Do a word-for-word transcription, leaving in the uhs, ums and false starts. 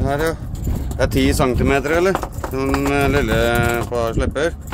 Her, ja. Det er ti centimeter, eller? Den lille på slipper.